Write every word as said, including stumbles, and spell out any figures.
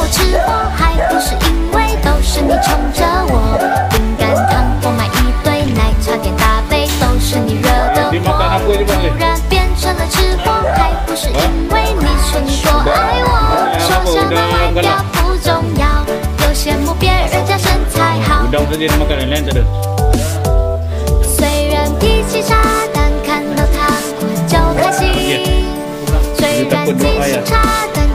了吃货，还不是因为都是你宠着我。饼干糖果买一堆，奶茶点大杯，都是你惹的祸。突然变成了吃货，还不是因为你说你多爱我。说笑的外表不重要，又羡慕别人家身材好。虽然脾气差，但看到糖果就开心。虽然记性差，但